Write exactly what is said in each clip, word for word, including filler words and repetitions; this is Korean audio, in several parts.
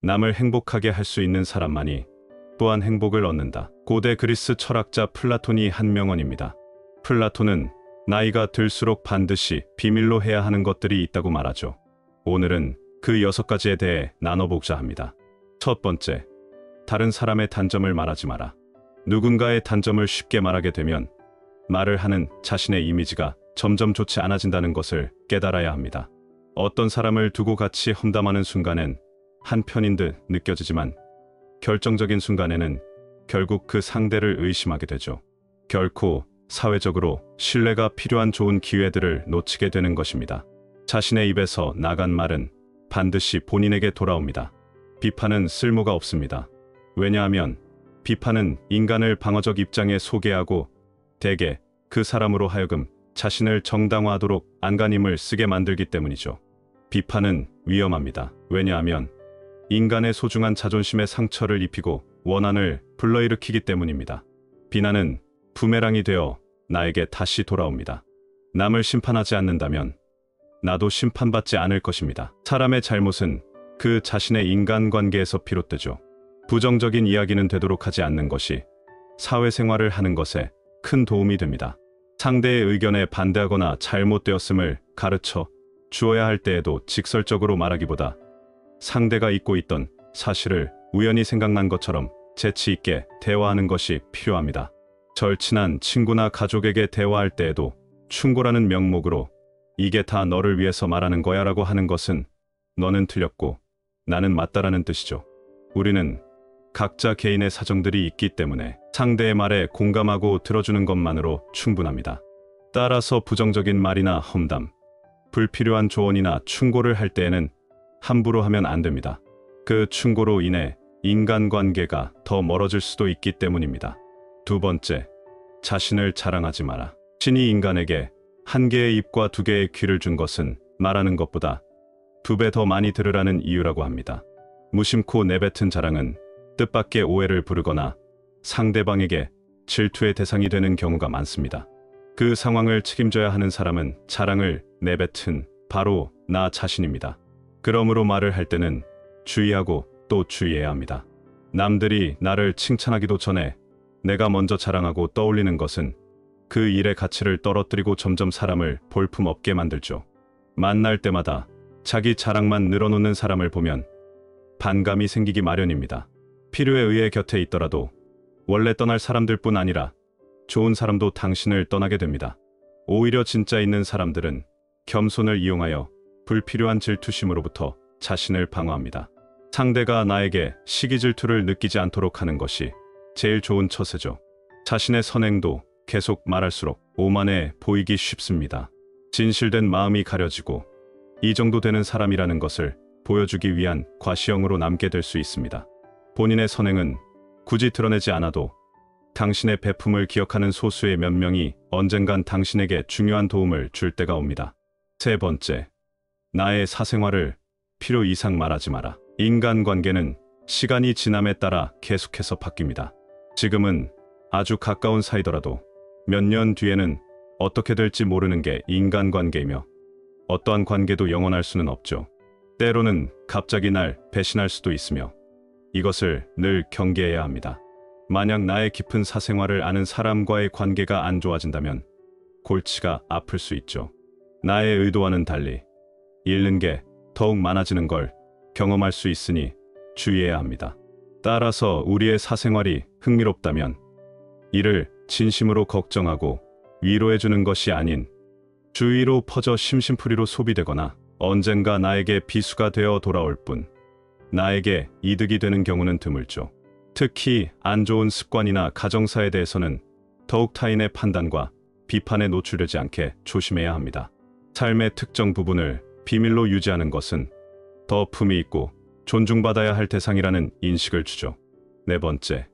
남을 행복하게 할 수 있는 사람만이 또한 행복을 얻는다. 고대 그리스 철학자 플라톤이 한 명언입니다. 플라톤은 나이가 들수록 반드시 비밀로 해야 하는 것들이 있다고 말하죠. 오늘은 그 여섯 가지에 대해 나눠보고자 합니다. 첫 번째, 다른 사람의 단점을 말하지 마라. 누군가의 단점을 쉽게 말하게 되면 말을 하는 자신의 이미지가 점점 좋지 않아진다는 것을 깨달아야 합니다. 어떤 사람을 두고 같이 험담하는 순간엔 한편인 듯 느껴지지만 결정적인 순간에는 결국 그 상대를 의심하게 되죠. 결코 사회적으로 신뢰가 필요한 좋은 기회들을 놓치게 되는 것입니다. 자신의 입에서 나간 말은 반드시 본인에게 돌아옵니다. 비판은 쓸모가 없습니다. 왜냐하면 비판은 인간을 방어적 입장에 소개하고 대개 그 사람으로 하여금 자신을 정당화하도록 안간힘을 쓰게 만들기 때문이죠. 비판은 위험합니다. 왜냐하면 인간의 소중한 자존심에 상처를 입히고 원한을 불러일으키기 때문입니다. 비난은 부메랑이 되어 나에게 다시 돌아옵니다. 남을 심판하지 않는다면 나도 심판받지 않을 것입니다. 사람의 잘못은 그 자신의 인간관계에서 비롯되죠. 부정적인 이야기는 되도록 하지 않는 것이 사회생활을 하는 것에 큰 도움이 됩니다. 상대의 의견에 반대하거나 잘못되었음을 가르쳐 주어야 할 때에도 직설적으로 말하기보다 상대가 잊고 있던 사실을 우연히 생각난 것처럼 재치 있게 대화하는 것이 필요합니다. 절친한 친구나 가족에게 대화할 때에도 충고라는 명목으로 이게 다 너를 위해서 말하는 거야 라고 하는 것은 너는 틀렸고 나는 맞다라는 뜻이죠. 우리는 각자 개인의 사정들이 있기 때문에 상대의 말에 공감하고 들어주는 것만으로 충분합니다. 따라서 부정적인 말이나 험담, 불필요한 조언이나 충고를 할 때에는 함부로 하면 안 됩니다. 그 충고로 인해 인간관계가 더 멀어질 수도 있기 때문입니다. 두 번째, 자신을 자랑하지 마라. 신이 인간에게 한 개의 입과 두 개의 귀를 준 것은 말하는 것보다 두 배 더 많이 들으라는 이유라고 합니다. 무심코 내뱉은 자랑은 뜻밖의 오해를 부르거나 상대방에게 질투의 대상이 되는 경우가 많습니다. 그 상황을 책임져야 하는 사람은 자랑을 내뱉은 바로 나 자신입니다. 그러므로 말을 할 때는 주의하고 또 주의해야 합니다. 남들이 나를 칭찬하기도 전에 내가 먼저 자랑하고 떠올리는 것은 그 일의 가치를 떨어뜨리고 점점 사람을 볼품없게 만들죠. 만날 때마다 자기 자랑만 늘어놓는 사람을 보면 반감이 생기기 마련입니다. 필요에 의해 곁에 있더라도 원래 떠날 사람들뿐 아니라 좋은 사람도 당신을 떠나게 됩니다. 오히려 진짜 있는 사람들은 겸손을 이용하여 불필요한 질투심으로부터 자신을 방어합니다. 상대가 나에게 시기 질투를 느끼지 않도록 하는 것이 제일 좋은 처세죠. 자신의 선행도 계속 말할수록 오만해 보이기 쉽습니다. 진실된 마음이 가려지고 이 정도 되는 사람이라는 것을 보여주기 위한 과시형으로 남게 될 수 있습니다. 본인의 선행은 굳이 드러내지 않아도 당신의 배품을 기억하는 소수의 몇 명이 언젠간 당신에게 중요한 도움을 줄 때가 옵니다. 세 번째, 나의 사생활을 필요 이상 말하지 마라. 인간관계는 시간이 지남에 따라 계속해서 바뀝니다. 지금은 아주 가까운 사이더라도 몇 년 뒤에는 어떻게 될지 모르는 게 인간관계이며 어떠한 관계도 영원할 수는 없죠. 때로는 갑자기 날 배신할 수도 있으며 이것을 늘 경계해야 합니다. 만약 나의 깊은 사생활을 아는 사람과의 관계가 안 좋아진다면 골치가 아플 수 있죠. 나의 의도와는 달리 잃는 게 더욱 많아지는 걸 경험할 수 있으니 주의해야 합니다. 따라서 우리의 사생활이 흥미롭다면 이를 진심으로 걱정하고 위로해주는 것이 아닌 주위로 퍼져 심심풀이로 소비되거나 언젠가 나에게 비수가 되어 돌아올 뿐 나에게 이득이 되는 경우는 드물죠. 특히 안 좋은 습관이나 가정사에 대해서는 더욱 타인의 판단과 비판에 노출되지 않게 조심해야 합니다. 삶의 특정 부분을 비밀로 유지하는 것은 더 품위 있고 존중받아야 할 대상이라는 인식을 주죠. 네 번째,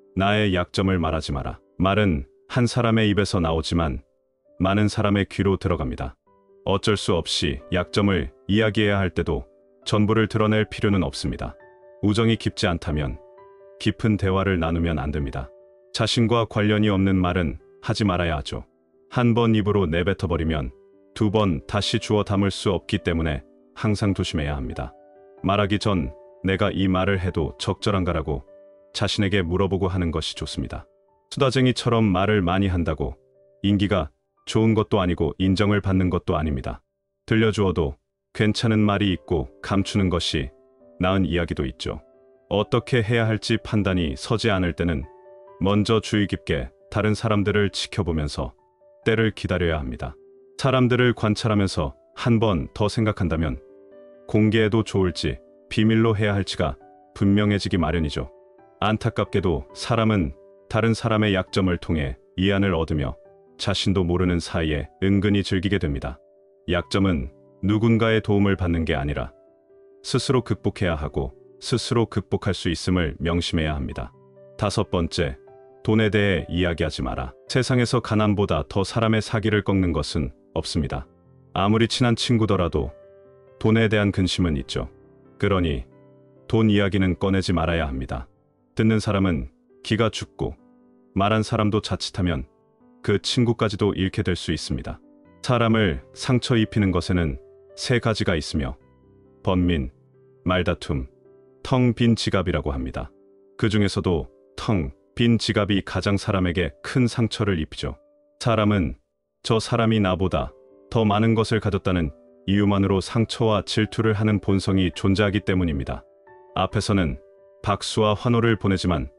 나의 약점을 말하지 마라. 말은 한 사람의 입에서 나오지만 많은 사람의 귀로 들어갑니다. 어쩔 수 없이 약점을 이야기해야 할 때도 전부를 드러낼 필요는 없습니다. 우정이 깊지 않다면 깊은 대화를 나누면 안 됩니다. 자신과 관련이 없는 말은 하지 말아야 하죠. 한 번 입으로 내뱉어버리면 두 번 다시 주워 담을 수 없기 때문에 항상 조심해야 합니다. 말하기 전 내가 이 말을 해도 적절한가라고 자신에게 물어보고 하는 것이 좋습니다. 수다쟁이처럼 말을 많이 한다고 인기가 좋은 것도 아니고 인정을 받는 것도 아닙니다. 들려주어도 괜찮은 말이 있고 감추는 것이 나은 이야기도 있죠. 어떻게 해야 할지 판단이 서지 않을 때는 먼저 주의 깊게 다른 사람들을 지켜보면서 때를 기다려야 합니다. 사람들을 관찰하면서 한 번 더 생각한다면 공개해도 좋을지 비밀로 해야 할지가 분명해지기 마련이죠. 안타깝게도 사람은 다른 사람의 약점을 통해 이안을 얻으며 자신도 모르는 사이에 은근히 즐기게 됩니다. 약점은 누군가의 도움을 받는 게 아니라 스스로 극복해야 하고 스스로 극복할 수 있음을 명심해야 합니다. 다섯 번째, 돈에 대해 이야기하지 마라. 세상에서 가난보다 더 사람의 사기를 꺾는 것은 없습니다. 아무리 친한 친구더라도 돈에 대한 근심은 있죠. 그러니 돈 이야기는 꺼내지 말아야 합니다. 듣는 사람은 기가 죽고 말한 사람도 자칫하면 그 친구까지도 잃게 될 수 있습니다. 사람을 상처 입히는 것에는 세 가지가 있으며 번민, 말다툼, 텅 빈 지갑이라고 합니다. 그 중에서도 텅 빈 지갑이 가장 사람에게 큰 상처를 입히죠. 사람은 저 사람이 나보다 더 많은 것을 가졌다는 이유만으로 상처와 질투를 하는 본성이 존재하기 때문입니다. 앞에서는 박수와 환호를 보내지만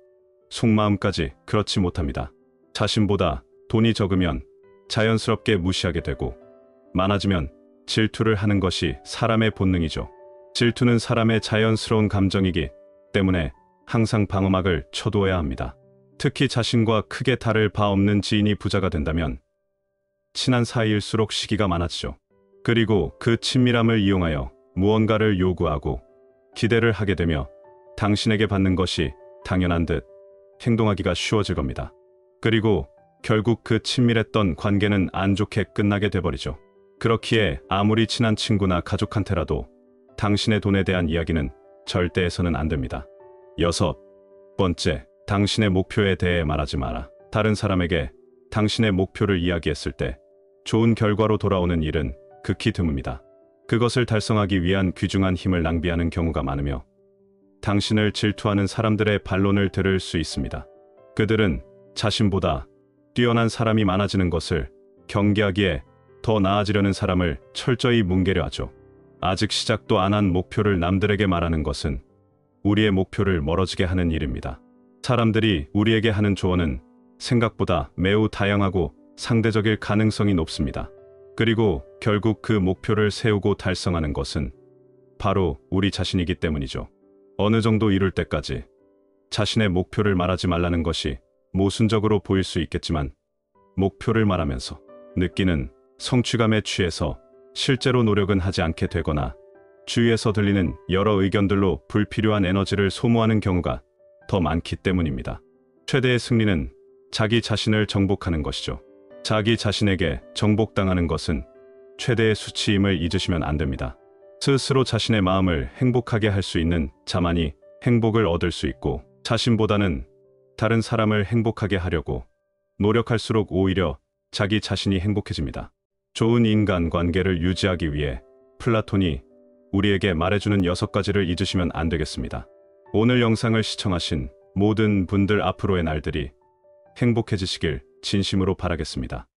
속마음까지 그렇지 못합니다. 자신보다 돈이 적으면 자연스럽게 무시하게 되고 많아지면 질투를 하는 것이 사람의 본능이죠. 질투는 사람의 자연스러운 감정이기 때문에 항상 방어막을 쳐두어야 합니다. 특히 자신과 크게 다를 바 없는 지인이 부자가 된다면 친한 사이일수록 시기가 많아지죠. 그리고 그 친밀함을 이용하여 무언가를 요구하고 기대를 하게 되며 당신에게 받는 것이 당연한 듯 행동하기가 쉬워질 겁니다. 그리고 결국 그 친밀했던 관계는 안 좋게 끝나게 돼버리죠. 그렇기에 아무리 친한 친구나 가족한테라도 당신의 돈에 대한 이야기는 절대 해서는 안 됩니다. 여섯 번째, 당신의 목표에 대해 말하지 마라. 다른 사람에게 당신의 목표를 이야기했을 때 좋은 결과로 돌아오는 일은 극히 드뭅니다. 그것을 달성하기 위한 귀중한 힘을 낭비하는 경우가 많으며 당신을 질투하는 사람들의 반론을 들을 수 있습니다. 그들은 자신보다 뛰어난 사람이 많아지는 것을 경계하기에 더 나아지려는 사람을 철저히 뭉개려 하죠. 아직 시작도 안 한 목표를 남들에게 말하는 것은 우리의 목표를 멀어지게 하는 일입니다. 사람들이 우리에게 하는 조언은 생각보다 매우 다양하고 상대적일 가능성이 높습니다. 그리고 결국 그 목표를 세우고 달성하는 것은 바로 우리 자신이기 때문이죠. 어느 정도 이룰 때까지 자신의 목표를 말하지 말라는 것이 모순적으로 보일 수 있겠지만 목표를 말하면서 느끼는 성취감에 취해서 실제로 노력은 하지 않게 되거나 주위에서 들리는 여러 의견들로 불필요한 에너지를 소모하는 경우가 더 많기 때문입니다. 최대의 승리는 자기 자신을 정복하는 것이죠. 자기 자신에게 정복당하는 것은 최대의 수치임을 잊으시면 안 됩니다. 스스로 자신의 마음을 행복하게 할 수 있는 자만이 행복을 얻을 수 있고 자신보다는 다른 사람을 행복하게 하려고 노력할수록 오히려 자기 자신이 행복해집니다. 좋은 인간관계를 유지하기 위해 플라톤이 우리에게 말해주는 여섯 가지를 잊으시면 안 되겠습니다. 오늘 영상을 시청하신 모든 분들 앞으로의 날들이 행복해지시길 진심으로 바라겠습니다.